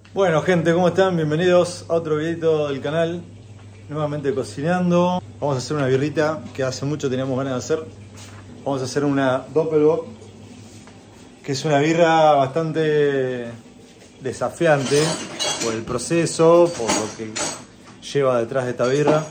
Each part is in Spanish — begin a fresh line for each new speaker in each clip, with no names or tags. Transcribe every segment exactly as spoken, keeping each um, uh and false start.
Bueno gente, ¿cómo están? Bienvenidos a otro videito del canal. Nuevamente cocinando. Vamos a hacer una birrita que hace mucho teníamos ganas de hacer. Vamos a hacer una Doppelbock, que es una birra bastante desafiante por el proceso, por lo que lleva detrás de esta birra.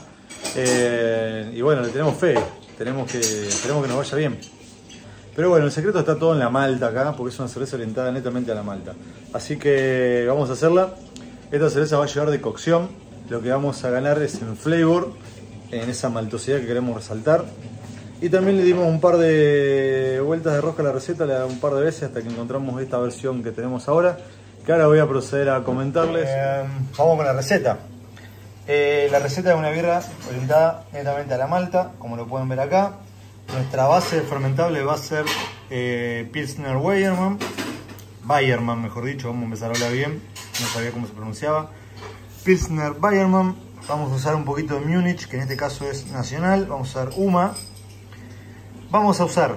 Eh, y bueno, le tenemos fe, tenemos que, tenemos que nos vaya bien. Pero bueno, el secreto está todo en la malta acá, porque es una cerveza orientada netamente a la malta. Así que vamos a hacerla. Esta cerveza va a llevar de cocción. Lo que vamos a ganar es en flavor, en esa maltosidad que queremos resaltar. Y también le dimos un par de vueltas de rosca a la receta, le damos un par de veces hasta que encontramos esta versión que tenemos ahora, que ahora voy a proceder a comentarles. Eh, vamos con la receta. Eh, la receta es una birra orientada netamente a la malta, como lo pueden ver acá. Nuestra base fermentable va a ser eh, Pilsner Weyermann, Weyermann mejor dicho, vamos a empezar a hablar bien, no sabía cómo se pronunciaba. Pilsner Weyermann, vamos a usar un poquito de Múnich, que en este caso es nacional, vamos a usar UMA. Vamos a usar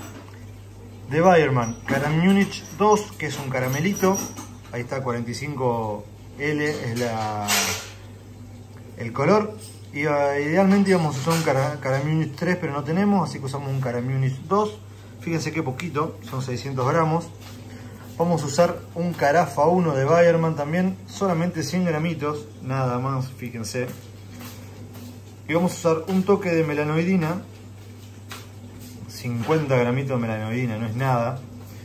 de Weyermann Caram Múnich dos, que es un caramelito, ahí está cuarenta y cinco L, es la, el color. Y, uh, idealmente íbamos a usar un Caram Múnich tres, pero no tenemos, así que usamos un Caram Múnich dos. Fíjense qué poquito, son seiscientos gramos. Vamos a usar un Carafa uno de Weyermann también, solamente cien gramitos, nada más, fíjense. Y vamos a usar un toque de melanoidina, cincuenta gramitos de melanoidina, no es nada.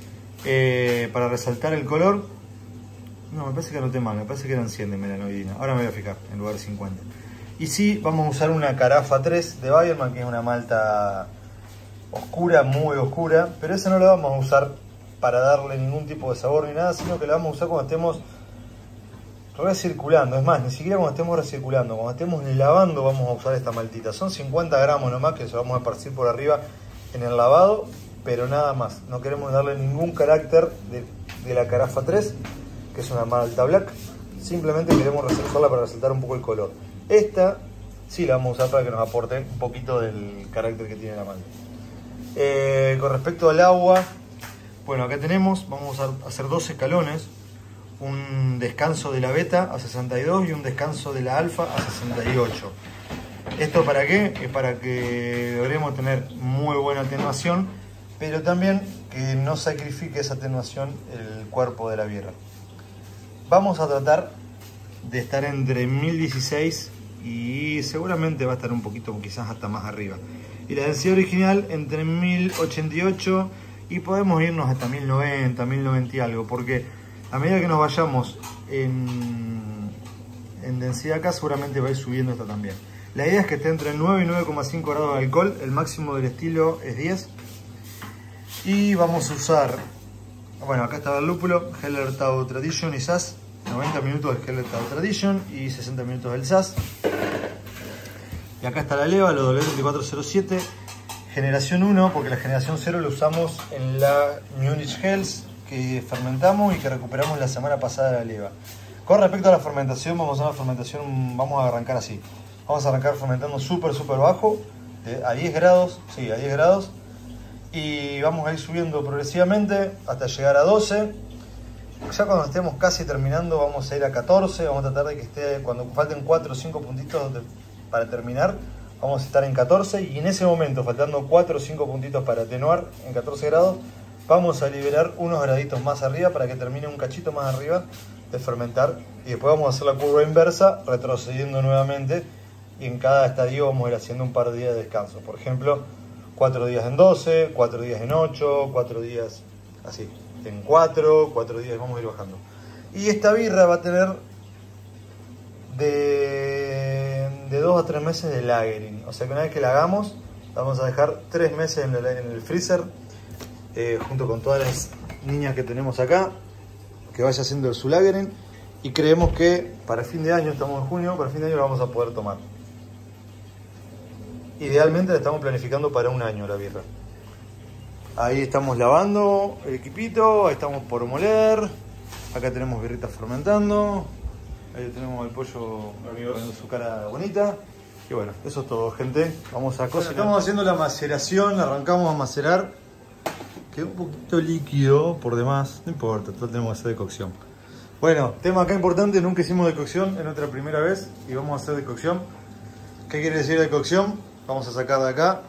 Eh, para resaltar el color, no, me parece que anoté mal, me parece que eran cien de melanoidina. Ahora me voy a fijar, en lugar de cincuenta. Y sí, vamos a usar una Carafa tres de Weyermann, que es una malta oscura, muy oscura, pero esa no la vamos a usar para darle ningún tipo de sabor ni nada, sino que la vamos a usar cuando estemos recirculando. Es más, ni siquiera cuando estemos recirculando, cuando estemos lavando vamos a usar esta maltita. Son cincuenta gramos nomás que se vamos a esparcir por arriba en el lavado, pero nada más. No queremos darle ningún carácter de, de la Carafa tres, que es una malta black, simplemente queremos resaltarla para resaltar un poco el color. Esta sí la vamos a usar para que nos aporte un poquito del carácter que tiene la malta. Eh, con respecto al agua, bueno, acá tenemos, vamos a hacer dos escalones. Un descanso de la beta a sesenta y dos y un descanso de la alfa a sesenta y ocho. ¿Esto para qué? Es para que logremos tener muy buena atenuación, pero también que no sacrifique esa atenuación el cuerpo de la birra. Vamos a tratar de estar entre mil dieciséis y seguramente va a estar un poquito, quizás hasta más arriba. Y la densidad original entre mil ochenta y ocho y podemos irnos hasta mil noventa, mil noventa y algo, porque a medida que nos vayamos en, en densidad acá, seguramente va a ir subiendo esta también. La idea es que esté entre nueve y nueve coma cinco grados de alcohol, el máximo del estilo es diez. Y vamos a usar, bueno, acá está el lúpulo, Hallertau Tradition y Saaz. noventa minutos del Hallertau Tradition y sesenta minutos del Saaz. Y acá está la leva, la W veinticuatro cero siete, generación uno, porque la generación cero la usamos en la Munich Helles que fermentamos y que recuperamos la semana pasada de la leva. Con respecto a la fermentación, vamos a una fermentación, vamos a arrancar así. Vamos a arrancar fermentando súper, súper bajo, a diez grados, sí, a diez grados. Y vamos a ir subiendo progresivamente hasta llegar a doce. Ya cuando estemos casi terminando vamos a ir a catorce, vamos a tratar de que esté, cuando falten cuatro o cinco puntitos de, para terminar, vamos a estar en catorce, y en ese momento, faltando cuatro o cinco puntitos para atenuar en catorce grados, vamos a liberar unos graditos más arriba para que termine un cachito más arriba de fermentar, y después vamos a hacer la curva inversa, retrocediendo nuevamente, y en cada estadio vamos a ir haciendo un par de días de descanso. Por ejemplo, cuatro días en doce, cuatro días en ocho, cuatro días así. En cuatro, cuatro días vamos a ir bajando. Y esta birra va a tener de, de dos a tres meses de lagering. O sea que una vez que la hagamos, la vamos a dejar tres meses en el, en el freezer, eh, junto con todas las niñas que tenemos acá, que vaya haciendo su lagering. Y creemos que para fin de año, estamos en junio, para fin de año la vamos a poder tomar. Idealmente la estamos planificando para un año la birra. Ahí estamos lavando el equipito, ahí estamos por moler. Acá tenemos birritas fermentando. Ahí tenemos el pollo con su cara bonita. Y bueno, eso es todo, gente. Vamos a cocinar. Bueno, estamos haciendo la maceración, arrancamos a macerar. Quedó un poquito líquido por demás, no importa, total tenemos que hacer de cocción. Bueno, tema acá importante, nunca hicimos decocción, es nuestra primera vez y vamos a hacer decocción. ¿Qué quiere decir decocción? Vamos a sacar de acá,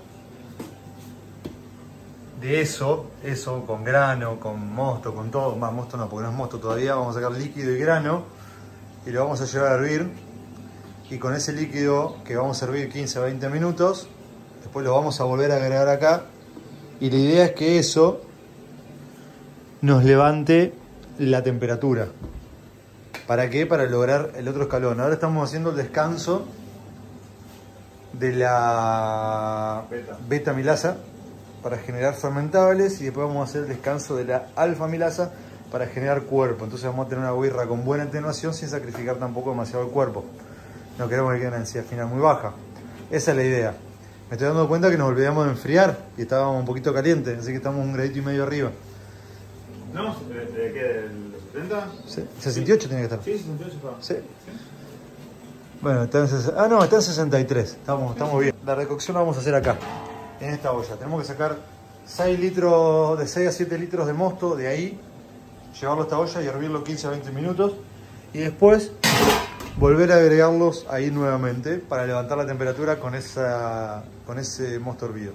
de eso, eso con grano, con mosto, con todo, más mosto no, porque no es mosto todavía, vamos a sacar líquido y grano y lo vamos a llevar a hervir. Y con ese líquido que vamos a hervir quince a veinte minutos, después lo vamos a volver a agregar acá. Y la idea es que eso nos levante la temperatura. ¿Para qué? Para lograr el otro escalón. Ahora estamos haciendo el descanso de la beta, beta milasa para generar fermentables y después vamos a hacer el descanso de la alfa milasa para generar cuerpo. Entonces vamos a tener una birra con buena atenuación sin sacrificar tampoco demasiado el cuerpo. No queremos que quede una densidad final muy baja. Esa es la idea. Me estoy dando cuenta que nos olvidamos de enfriar y estábamos un poquito calientes, así que estamos un gradito y medio arriba.
¿No? ¿De qué? ¿Del setenta?
Sí. sesenta y ocho tiene que estar.
Sí, sesenta y ocho está.
Sí. Bueno, está en sesenta. Ah, no, está en sesenta y tres. Estamos, estamos bien. La recocción la vamos a hacer acá, en esta olla. Tenemos que sacar seis litros, de seis a siete litros de mosto de ahí, llevarlo a esta olla y hervirlo quince a veinte minutos. Y después volver a agregarlos ahí nuevamente para levantar la temperatura con, esa, con ese mosto hervido.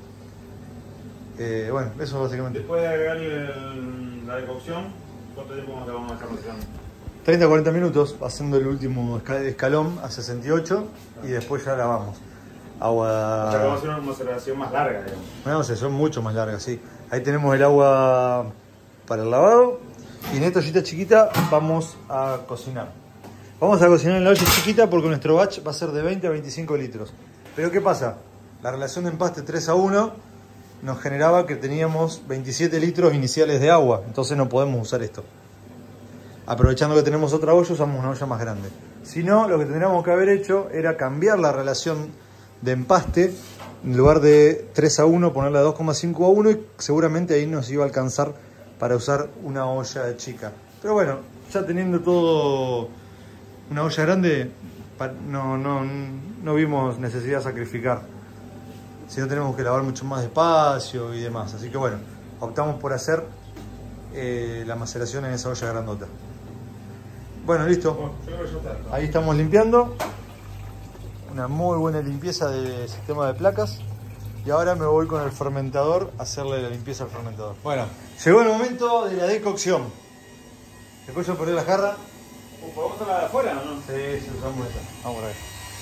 Eh, bueno, eso básicamente.
Después de agregar el, la decocción, ¿cuánto tiempo más le vamos a dejar cocinando?
treinta a cuarenta minutos, haciendo el último escalón a sesenta y ocho y después ya lavamos. Agua...
O sea que vamos a hacer una maceración más larga, digamos.
No sé, son mucho más largas, sí. Ahí tenemos el agua para el lavado y en esta ollita chiquita vamos a cocinar. Vamos a cocinar en la olla chiquita porque nuestro batch va a ser de veinte a veinticinco litros. Pero ¿qué pasa? La relación de empaste tres a uno nos generaba que teníamos veintisiete litros iniciales de agua, entonces no podemos usar esto. Aprovechando que tenemos otra olla, usamos una olla más grande. Si no, lo que tendríamos que haber hecho era cambiar la relación de empaste, en lugar de tres a uno, ponerla de dos coma cinco a uno y seguramente ahí nos iba a alcanzar para usar una olla chica. Pero bueno, ya teniendo todo una olla grande, no, no, no vimos necesidad de sacrificar. Si no, tenemos que lavar mucho más despacio y demás. Así que bueno, optamos por hacer eh, la maceración en esa olla grandota. Bueno, listo.
Bueno, yo creo que ya está.
Ahí estamos limpiando. Una muy buena limpieza del sistema de placas. Y ahora me voy con el fermentador a hacerle la limpieza al fermentador. Bueno, llegó el momento de la decocción. Después yo poner la jarra.
¿Podemos usarla de afuera o no?
Sí, sí, usamos esta. Vamos a ver.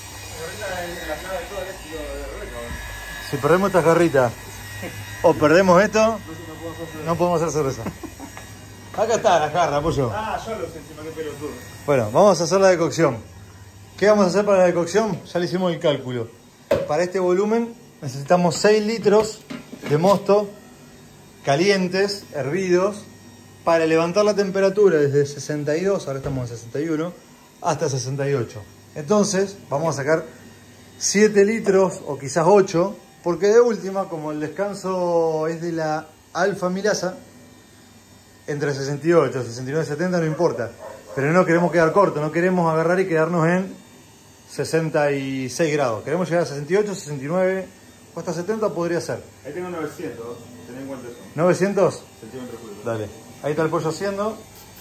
La clave de todo el éxito de Rebeca.
Si perdemos esta jarrita o perdemos esto, no podemos hacer cerveza. Acá está la jarra, pollo.
Ah, yo lo sé, encima que pelotudo.
Bueno, vamos a hacer la decocción. ¿Qué vamos a hacer para la decocción? Ya le hicimos el cálculo. Para este volumen necesitamos seis litros de mosto calientes, hervidos, para levantar la temperatura desde sesenta y dos, ahora estamos en sesenta y uno, hasta sesenta y ocho. Entonces vamos a sacar siete litros o quizás ocho, porque de última, como el descanso es de la alfa milasa, entre sesenta y ocho, sesenta y nueve, setenta no importa. Pero no queremos quedar cortos, no queremos agarrar y quedarnos en sesenta y seis grados. Queremos llegar a sesenta y ocho, sesenta y nueve o hasta setenta podría ser.
Ahí tengo novecientos, ten en cuenta eso.
¿novecientos?
Centímetros cúbicos.
Dale. Ahí está el pollo haciendo.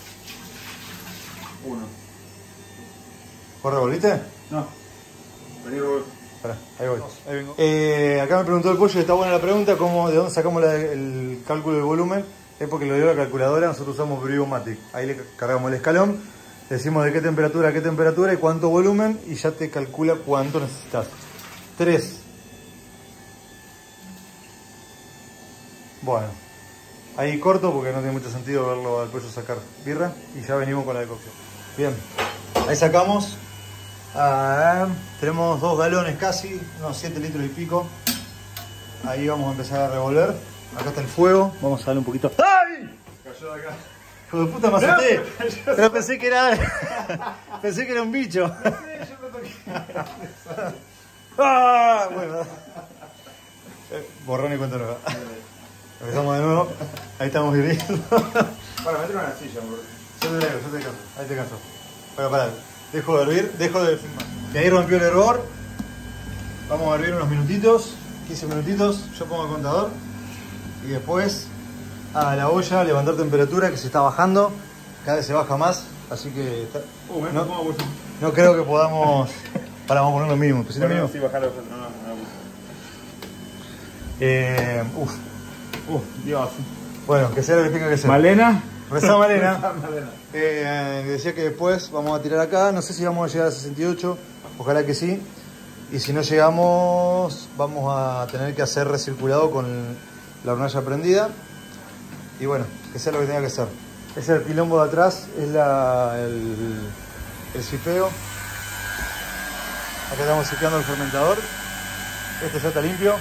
Uno.
¿Corre, volviste?
No. Vení, Robert.
Pará, ahí voy.
Ahí vengo.
Eh, acá me preguntó el pollo, está buena la pregunta, ¿cómo, ¿de dónde sacamos la- el cálculo del volumen? Es porque lo dio la calculadora, nosotros usamos Briomatic. Ahí le cargamos el escalón, le decimos de qué temperatura a qué temperatura y cuánto volumen y ya te calcula cuánto necesitas. tres. Bueno, ahí corto porque no tiene mucho sentido verlo al pollo sacar birra y ya venimos con la decocción. Bien, ahí sacamos. Ah, tenemos dos galones casi, unos siete litros y pico. Ahí vamos a empezar a revolver. Acá está el fuego, vamos a darle un poquito. ¡Ay!
Cayó de acá.
Hijo de puta, me asusté. Pero pensé que era. Pensé que era un bicho.
Sí, yo me toqué.
¡Ah! Bueno. Eh, borrón y cuenta nueva. Empezamos de nuevo. Ahí estamos hirviendo.
Para, meter una silla, boludo.
Yo te dejo, yo te canso. Ahí te canso. Pero pará, dejo de hervir, dejo de filmar. Y ahí rompió el hervor. Vamos a hervir unos minutitos, quince minutitos. Yo pongo el contador. Y después a la olla, levantar temperatura que se está bajando. Cada vez se baja más. Así que está,
Uh, me
no,
pongo mucho.
no creo que podamos... Para, vamos a poner lo mínimo. ¿Pusiste
Bueno,
mínimo?
sí, bajarlo. No, no, no.
Eh, uf.
Uh, Dios.
Bueno, que sea lo que tenga que ser.
Malena.
Rezá Malena.
Malena.
Eh, decía que después vamos a tirar acá. No sé si vamos a llegar a sesenta y ocho. Ojalá que sí. Y si no llegamos, vamos a tener que hacer recirculado con la hornalla prendida. Y bueno, que sea lo que tenga que ser. Ese es el quilombo de atrás, es la, el, el sifeo. Acá estamos sifeando el fermentador. Este ya está limpio.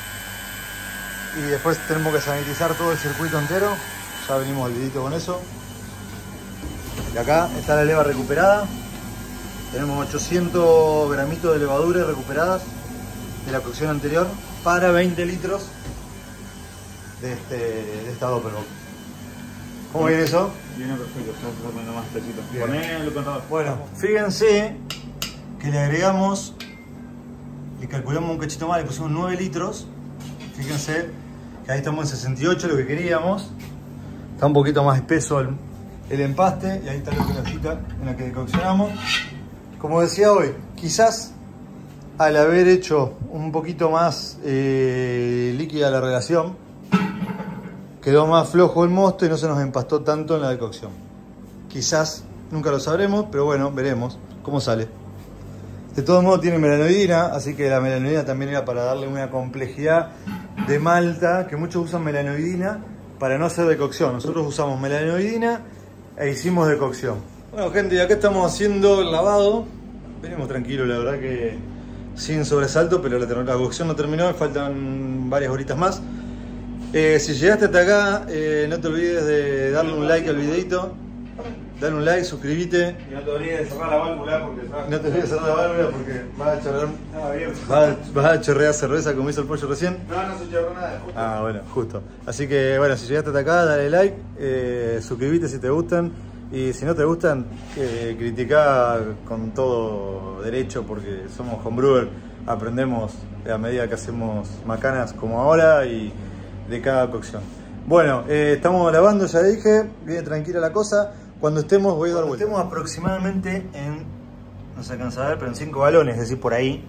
Y después tenemos que sanitizar todo el circuito entero. Ya venimos al videito con eso. Y acá está la leva recuperada. Tenemos ochocientos gramitos de levadura recuperadas de la cocción anterior para veinte litros de, este, de esta Doppelbock. ¿Cómo viene eso?
Viene perfecto, ya se está poniendo más espesito.
Bien.
Poné el contador.
Bueno, fíjense que le agregamos, le calculamos un cachito más, le pusimos nueve litros. Fíjense que ahí estamos en sesenta y ocho, lo que queríamos. Está un poquito más espeso el, el empaste y ahí está la hojita en la que decoccionamos. Como decía hoy, quizás al haber hecho un poquito más eh, líquida la relación, quedó más flojo el mosto y no se nos empastó tanto en la decocción. Quizás, nunca lo sabremos, pero bueno, veremos cómo sale. De todos modos tiene melanoidina, así que la melanoidina también era para darle una complejidad de malta, que muchos usan melanoidina para no hacer decocción. Nosotros usamos melanoidina e hicimos decocción. Bueno gente, y acá estamos haciendo el lavado. Venimos tranquilos, la verdad que sin sobresalto, pero la, la cocción no terminó, me faltan varias horitas más. Eh, si llegaste hasta acá, eh, no te olvides de darle un like al videito. Dale un like, suscríbete.
Y no te olvides de cerrar la válvula porque
No te olvides de cerrar la válvula porque vas a chorrear,
Ah, bien.
vas a, vas a chorrear cerveza como hizo el pollo recién.
No, no se chorró nada, justo.
Ah, bueno, justo. Así que bueno, si llegaste hasta acá, dale like, eh, suscríbete si te gustan. Y si no te gustan, eh, criticá con todo derecho porque somos homebrewer, aprendemos a medida que hacemos macanas como ahora y de cada cocción. Bueno, eh, estamos lavando, ya dije, viene tranquila la cosa. Cuando estemos, voy a dar vuelta. Estemos aproximadamente en, no se alcanza a ver, pero en cinco galones, es decir, por ahí.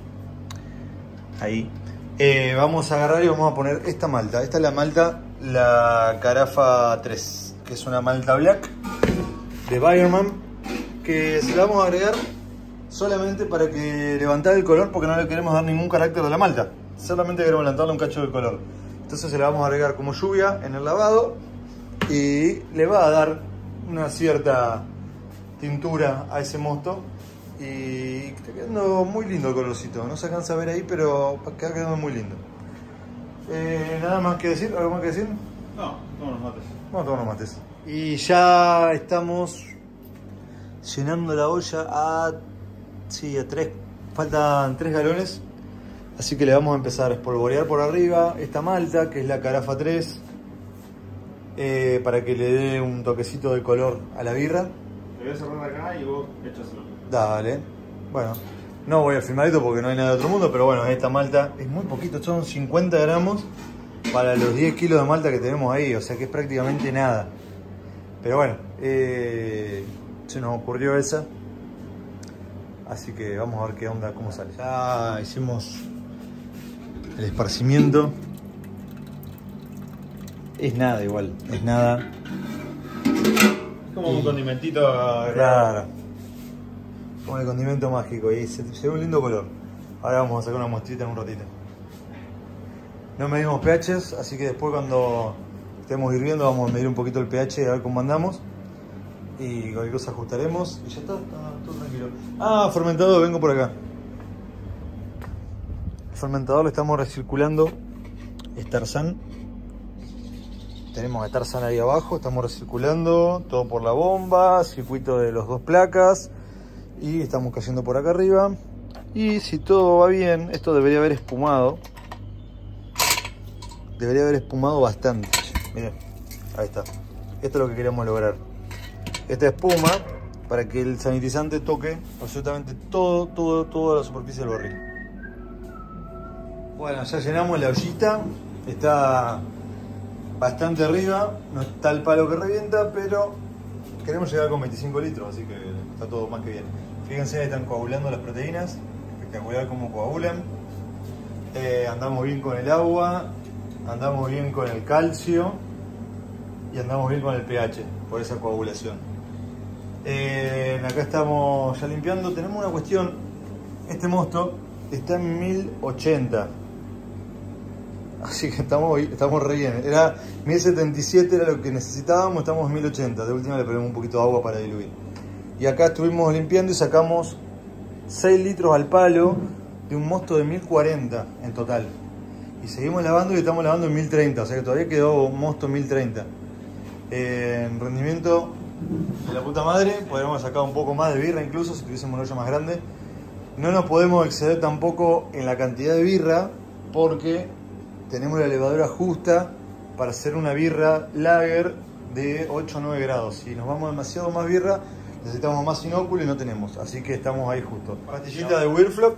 Ahí. Eh, vamos a agarrar y vamos a poner esta malta. Esta es la malta, la Carafa tres, que es una malta black de Bayerman, que se la vamos a agregar solamente para que levantar el color, porque no le queremos dar ningún carácter de la malta. Solamente queremos levantarle un cacho de color. Entonces se la vamos a agregar como lluvia en el lavado y le va a dar una cierta tintura a ese mosto y está quedando muy lindo el colorcito. No se alcanza a ver ahí, pero está quedando muy lindo. Eh, nada más que decir, ¿algo más que decir?
No, no nos mates.
Vamos a tomar unos mates. Y ya estamos llenando la olla a, sí, a tres, faltan tres galones. Así que le vamos a empezar a espolvorear por arriba esta malta, que es la Carafa tres, eh, para que le dé un toquecito de color a la birra.
Te voy a cerrar acá y vos echaselo.
Dale. Bueno, no voy a filmar esto porque no hay nada de otro mundo, pero bueno, esta malta es muy poquito, son cincuenta gramos para los diez kilos de malta que tenemos ahí, o sea que es prácticamente nada. Pero bueno, eh, se nos ocurrió esa. Así que vamos a ver qué onda, cómo sale. Ya hicimos el esparcimiento. Es nada igual, es nada.
Es como y... un condimentito.
Claro. Como el condimento mágico y se, se ve un lindo color. Ahora vamos a sacar una muestrita en un ratito. No medimos pHs, así que después cuando estemos hirviendo vamos a medir un poquito el pH a ver cómo andamos. Y cualquier cosa ajustaremos y ya está, está todo tranquilo. Ah, fermentador, vengo por acá. El fermentador lo estamos recirculando. Es Tarzán. Tenemos a Tarzán ahí abajo, estamos recirculando todo por la bomba, circuito de los dos placas. Y estamos cayendo por acá arriba. Y si todo va bien, esto debería haber espumado. Debería haber espumado bastante. Miren, ahí está. Esto es lo que queremos lograr. Esta espuma para que el sanitizante toque absolutamente todo, todo, toda la superficie del barril. Bueno, ya llenamos la ollita. Está bastante arriba. No está el palo que revienta, pero queremos llegar con veinticinco litros, así que está todo más que bien. Fíjense, ahí están coagulando las proteínas, espectacular cómo coagulan. Eh, andamos bien con el agua, andamos bien con el calcio y andamos bien con el pH por esa coagulación. Eh, acá estamos ya limpiando. Tenemos una cuestión, este mosto está en mil ochenta, así que estamos, estamos re bien. Era mil setenta y siete, era lo que necesitábamos, estamos en mil ochenta. De última le ponemos un poquito de agua para diluir. Y acá estuvimos limpiando y sacamos seis litros al palo de un mosto de mil cuarenta en total. Y seguimos lavando y estamos lavando en mil treinta, o sea que todavía quedó un mosto en mil treinta. Eh, en rendimiento de la puta madre, podríamos sacar un poco más de birra incluso si tuviésemos un hoyo más grande. No nos podemos exceder tampoco en la cantidad de birra porque tenemos la levadura justa para hacer una birra lager de ocho o nueve grados. Si nos vamos demasiado más birra, necesitamos más inóculo y no tenemos, así que estamos ahí justo. Pastillita de Whirlfloc.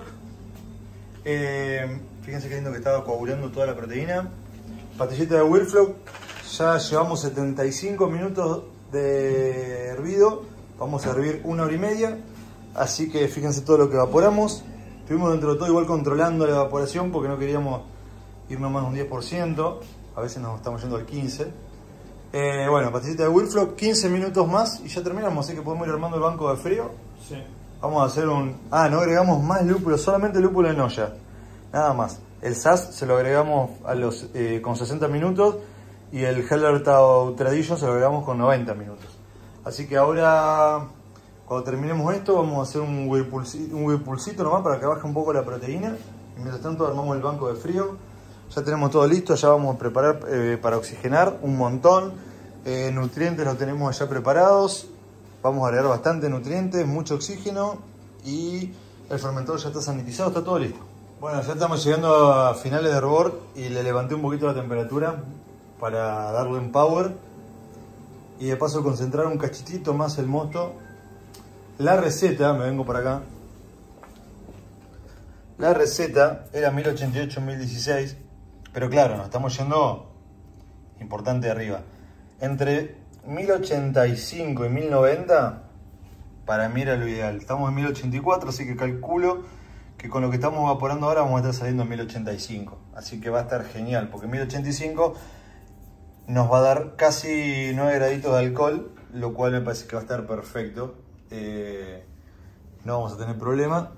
Eh, fíjense qué lindo que estaba coagulando toda la proteína. Pastillita de Whirlfloc. Ya llevamos setenta y cinco minutos de hervido. Vamos a hervir una hora y media. Así que fíjense todo lo que evaporamos. Estuvimos dentro de todo igual controlando la evaporación porque no queríamos irnos más de un diez por ciento. A veces nos estamos yendo al quince por ciento. Eh, bueno, pastillita de Whirlfloc, quince minutos más y ya terminamos. Así que podemos ir armando el banco de frío.
Sí.
Vamos a hacer un... Ah, no agregamos más lúpulo, solamente lúpulo en olla. Nada más. El S A S se lo agregamos a los, eh, con sesenta minutos y el Hellertau Tradition se lo agregamos con noventa minutos. Así que ahora, cuando terminemos esto, vamos a hacer un whirlpoolcito, un whirlpoolcito nomás para que baje un poco la proteína. Y mientras tanto armamos el banco de frío. Ya tenemos todo listo, ya vamos a preparar eh, para oxigenar un montón. Eh, nutrientes los tenemos ya preparados. Vamos a agregar bastante nutrientes, mucho oxígeno y el fermentador ya está sanitizado, está todo listo. Bueno, ya estamos llegando a finales de hervor y le levanté un poquito la temperatura para darle un power y de paso concentrar un cachitito más el mosto. La receta, me vengo para acá, la receta era mil ochenta y ocho, mil dieciséis, pero claro, nos estamos yendo importante arriba. Entre mil ochenta y cinco y mil noventa para mí era lo ideal. Estamos en mil ochenta y cuatro, así que calculo que con lo que estamos evaporando ahora vamos a estar saliendo en mil ochenta y cinco. Así que va a estar genial, porque mil ochenta y cinco nos va a dar casi nueve graditos de alcohol, lo cual me parece que va a estar perfecto. Eh, no vamos a tener problema.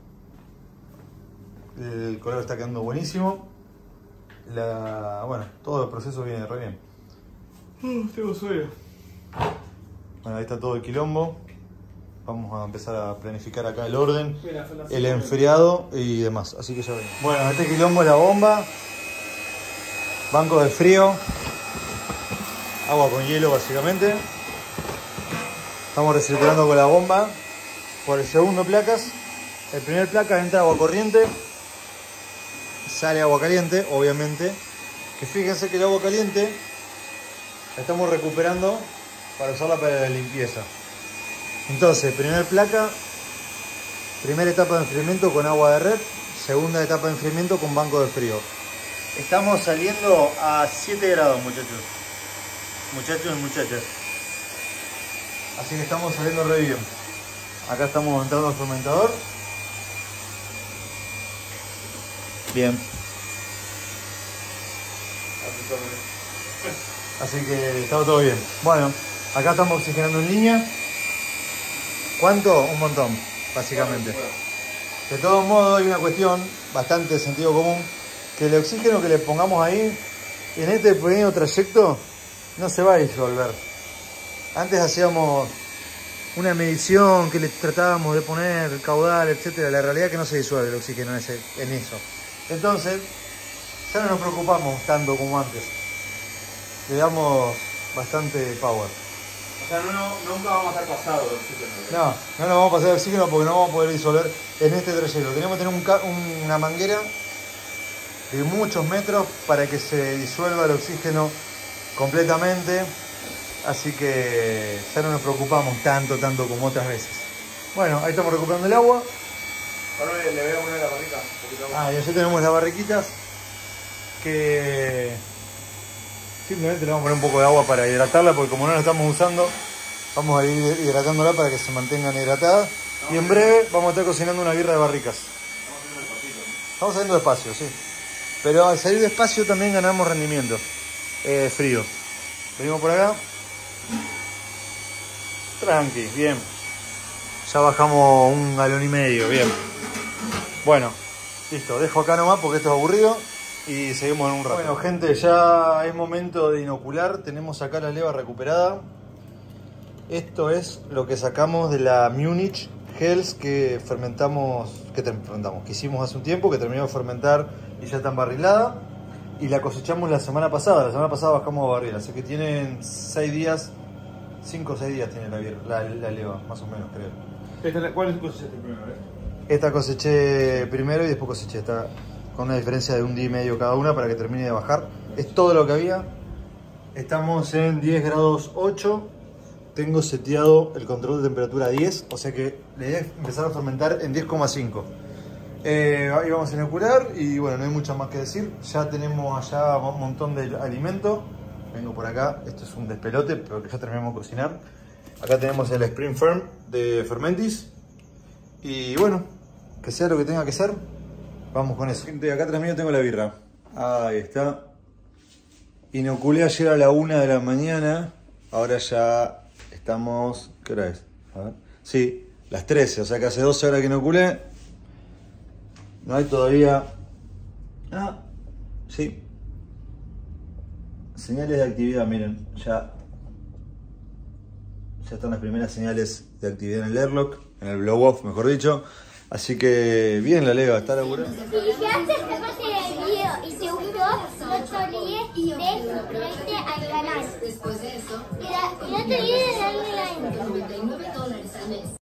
El color está quedando buenísimo. La, bueno, todo el proceso viene re bien.
Uh, tengo sueño.
Bueno, ahí está todo el quilombo. Vamos a empezar a planificar acá el orden, el enfriado y demás. Así que ya ven. Bueno, este quilombo es la bomba. Banco de frío. Agua con hielo básicamente. Estamos recirculando con la bomba. Por el segundo placas. El primer placa entra agua corriente. Sale agua caliente, obviamente. Que fíjense que el agua caliente la estamos recuperando para usarla para la limpieza. Entonces, primer placa, primera etapa de enfriamiento con agua de red, segunda etapa de enfriamiento con banco de frío. Estamos saliendo a siete grados, muchachos. Muchachos y muchachas. Así que estamos saliendo re bien. Acá estamos montando el fermentador. Bien. Así que está todo bien. Bueno, acá estamos oxigenando en línea. ¿Cuánto? Un montón, básicamente. De todos modos hay una cuestión bastante de sentido común, que el oxígeno que le pongamos ahí, en este pequeño trayecto, no se va a disolver. Antes hacíamos una medición que le tratábamos de poner el caudal, etcétera. La realidad es que no se disuelve el oxígeno en, ese, en eso. Entonces, ya no nos preocupamos tanto como antes. Le damos bastante power.
O sea, no, no, nunca vamos a estar pasados de oxígeno.
No, no nos vamos a pasar de oxígeno porque no vamos a poder disolver en este trayecto. Tenemos que tener un, una manguera de muchos metros para que se disuelva el oxígeno completamente. Así que ya no nos preocupamos tanto, tanto como otras veces. Bueno, ahí estamos recuperando el agua.
Ahora le, le voy a poner la barrica.
Ah, y allá tenemos las barriquitas que simplemente le vamos a poner un poco de agua para hidratarla porque como no la estamos usando, Vamos a ir hidratándola para que se mantengan hidratadas. Y en breve vamos a estar cocinando una birra de barricas. Estamos saliendo despacio, sí. Pero al salir despacio también ganamos rendimiento. Eh, frío. Venimos por acá. Tranqui, bien. Ya bajamos un galón y medio, bien. Bueno, listo. Dejo acá nomás porque esto es aburrido. Y seguimos en un rato. Bueno, gente, ya es momento de inocular. Tenemos acá la leva recuperada. Esto es lo que sacamos de la Munich Gels que fermentamos, que fermentamos, que hicimos hace un tiempo, que terminó de fermentar y ya está embarrilada. Y la cosechamos la semana pasada. La semana pasada bajamos a barril, así que tienen seis días, cinco o seis días tiene la, la, la leva, más o menos, creo.
Esta, ¿Cuál es tu cosechaste primero? Eh?
Esta coseché primero y después coseché esta, con una diferencia de un día y medio cada una para que termine de bajar. Es todo lo que había. Estamos en diez grados ocho. Tengo seteado el control de temperatura a diez, o sea que le voy a empezar a fermentar en diez coma cinco. Eh, ahí vamos a inocular y bueno, no hay mucho más que decir. Ya tenemos allá un montón de alimento. Vengo por acá, esto es un despelote, pero que ya terminamos de cocinar. Acá tenemos el Spring Firm de Fermentis. Y bueno, que sea lo que tenga que ser, vamos con eso. Gente, acá atrás mío tengo la birra. Ahí está. Inoculé ayer a la una de la mañana. Ahora ya estamos... ¿Qué hora es? A ver. Sí, las trece, o sea que hace doce horas que inoculé. No hay todavía... Ah, sí. Señales de actividad, miren, ya... Ya están las primeras señales de actividad en el airlock, en el blow off, mejor dicho. Así que bien la leva, está laburando.
Si llegaste a esta parte del video y te gustó, no te olvides de suscribirte al canal. Y no te olvides de darle